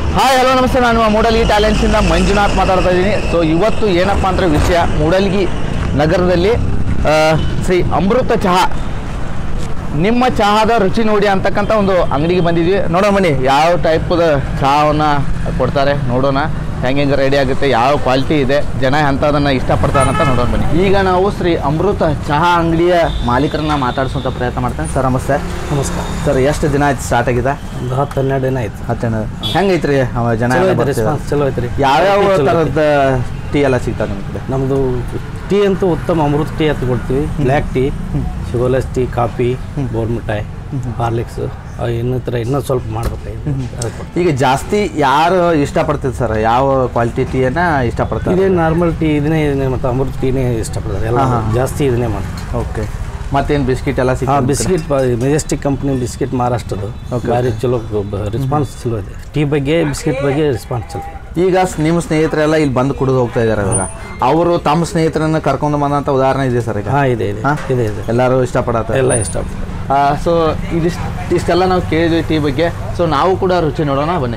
Hi hello ನಮಸ್ತೆ, ನಾನು ಮೂಡಲ್ಗಿ ಟ್ಯಾಲೆಂಟ್ಸಿಂದ ಮಂಜುನಾಥ್ ಮಾತಾಡ್ತಾ ಇದ್ದೀನಿ. ಸೊ ಇವತ್ತು ಏನಪ್ಪ ಅಂದರೆ ವಿಷಯ, ಮೂಡಲ್ಗಿ ನಗರದಲ್ಲಿ ಶ್ರೀ ಅಮೃತ ಚಹಾ, ನಿಮ್ಮ ಚಹಾದ ರುಚಿ ನೋಡಿ ಅಂತಕ್ಕಂಥ ಒಂದು ಅಂಗಡಿಗೆ ಬಂದಿದ್ವಿ. ನೋಡೋಣ ಬನ್ನಿ ಯಾವ ಟೈಪದ ಚಹಾವನ್ನು ಕೊಡ್ತಾರೆ, ನೋಡೋಣ ಹೆಂಗೆ ರೆಡಿ ಆಗುತ್ತೆ, ಯಾವ ಕ್ವಾಲಿಟಿ ಇದೆ, ಜನ ಎಂಥದನ್ನು ಇಷ್ಟಪಡ್ತಾರಂತ ನೋಡೋಣ ಬನ್ನಿ. ಈಗ ನಾವು ಶ್ರೀ ಅಮೃತ ಚಹಾ ಅಂಗಡಿಯ ಮಾಲೀಕರನ್ನ ಮಾತಾಡಿಸುವಂಥ ಪ್ರಯತ್ನ ಮಾಡ್ತೇನೆ. ಸರ್ ನಮಸ್ತೆ. ನಮಸ್ಕಾರ ಸರ್. ಎಷ್ಟು ದಿನ ಆಯ್ತು ಸ್ಟಾರ್ಟ್ ಆಗಿದೆ? ಒಂದು 10-12 ದಿನ ಆಯ್ತು. 10 ಹೆಂಗೈತ್ರಿ ಜನ? ರೆಸ್ಪಾನ್ಸ್ ಚಲೋ ಐತ್ರಿ. ಯಾವ್ಯಾವ ಥರದ ಟೀ ಎಲ್ಲ ಸಿಗ್ತದೆ ನಿಮ್ಮ ಕಡೆ? ನಮ್ಮದು ಟೀ ಅಂತೂ ಉತ್ತಮ ಅಮೃತ ಟೀ ಅಂತ ಕೊಡ್ತೀವಿ. Black tea, sugarless tea, coffee, ಬೋರ್ ಮಿಠಾಯಿ, ಹಾರ್ಲಿಕ್ಸ್, ಇನ್ನೂ ಸ್ವಲ್ಪ ಮಾಡ್ಬೇಕಾಗಿದೆ. ಈಗ ಜಾಸ್ತಿ ಯಾರು ಇಷ್ಟಪಡ್ತಿದ್ರು ಸರ್? ಯಾವ ಕ್ವಾಲಿಟಿ ಟೀಯನ್ನು ಇಷ್ಟಪಡ್ತಾರೆ? ಇದೇ ನಾರ್ಮಲ್ ಟೀ ಇದನ್ನೇ ಮತ್ತು ಅಮೃತ ಟೀನೇ ಇಷ್ಟಪಡ್ತಾರೆ ಎಲ್ಲ. ಜಾಸ್ತಿ ಇದನ್ನೇ ಮಾಡ್ತಾರೆ. ಓಕೆ. ಮತ್ತೇನು ಬಿಸ್ಕಿಟ್ ಎಲ್ಲ ಸಿಗ್ತದೆ? ಬಿಸ್ಕಿಟ್ ಮೆಜೆಸ್ಟಿಕ್ ಕಂಪ್ನಿ ಬಿಸ್ಕಿಟ್ ಮಹಾರಾಷ್ಟ್ರದ್ದು ಭಾರಿ ಚಲೋ ರೆಸ್ಪಾನ್ಸ್ ಚಲೋ ಇದೆ. ಟೀ ಬಗ್ಗೆ ಬಿಸ್ಕಿಟ್ ಬಗ್ಗೆ ರೆಸ್ಪಾನ್ಸ್ ಚಲೋ. ಈಗ ನಿಮ್ಮ ಸ್ನೇಹಿತರೆಲ್ಲ ಇಲ್ಲಿ ಬಂದು ಕುಡಿದು ಹೋಗ್ತಾ ಇದ್ದಾರೆ. ಇವಾಗ ಅವರು ತಮ್ಮ ಸ್ನೇಹಿತರನ್ನ ಕರ್ಕೊಂಡು ಬಂದಂಥ ಉದಾಹರಣೆ ಇದೆ ಸರ್? ಈಗ ಇದೆ ಇದೆ ಇದೆ ಇದೆ. ಎಲ್ಲರೂ ಇಷ್ಟಪಡತ್ತೆ? ಎಲ್ಲ ಇಷ್ಟಪಡ್ತಾರೆ. ಸೊ ಇಷ್ಟೆಲ್ಲ ನಾವು ಕೇಳಿದ್ವಿ ಟೀ ಬಗ್ಗೆ. ಸೊ ನಾವು ಕೂಡ ರುಚಿ ನೋಡೋಣ ಬನ್ನಿ.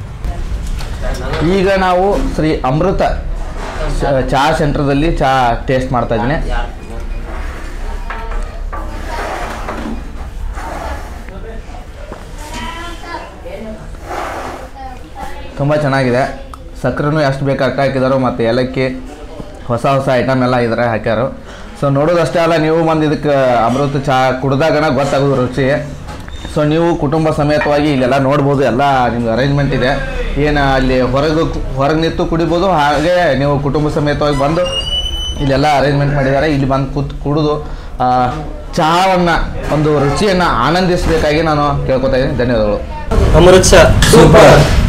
ಈಗ ನಾವು ಶ್ರೀ ಅಮೃತ ಚಹಾ ಸೆಂಟರ್ದಲ್ಲಿ ಚಹಾ ಟೇಸ್ಟ್ ಮಾಡ್ತಾ ಇದ್ದೀನಿ. ತುಂಬ ಚೆನ್ನಾಗಿದೆ. ಸಕ್ಕರೆನೂ ಎಷ್ಟು ಬೇಕು ಅಷ್ಟು ಹಾಕಿದಾರೋ, ಮತ್ತು ಏಲಕ್ಕಿ ಹೊಸ ಐಟಮ್ ಎಲ್ಲ ಇದ್ದಾರೆ ಹಾಕ್ಯಾರು. ಸೊ ನೋಡೋದಷ್ಟೇ ಅಲ್ಲ, ನೀವು ಬಂದು ಇದಕ್ಕೆ ಅಮೃತ ಚಹಾ ಕುಡ್ದಾಗನ ಗೊತ್ತಾಗೋದು ರುಚಿ. ಸೊ ನೀವು ಕುಟುಂಬ ಸಮೇತವಾಗಿ ಇಲ್ಲೆಲ್ಲ ನೋಡ್ಬೋದು. ಎಲ್ಲ ನಿಮ್ಗೆ ಅರೇಂಜ್ಮೆಂಟ್ ಇದೆ. ಏನು ಅಲ್ಲಿ ಹೊರಗೆ ನಿಂತು ಕುಡಿಬೋದು, ಹಾಗೆ ನೀವು ಕುಟುಂಬ ಸಮೇತವಾಗಿ ಬಂದು ಇಲ್ಲೆಲ್ಲ ಅರೇಂಜ್ಮೆಂಟ್ ಮಾಡಿದ್ದಾರೆ. ಇಲ್ಲಿ ಬಂದು ಕುಡಿದು ಚಹಾವನ್ನು ಒಂದು ರುಚಿಯನ್ನು ಆನಂದಿಸಬೇಕಾಗಿ ನಾನು ಕೇಳ್ಕೊತಾ ಇದ್ದೀನಿ. ಧನ್ಯವಾದಗಳು. ಅಮೃತ ಚಹಾ ಸೂಪರ್.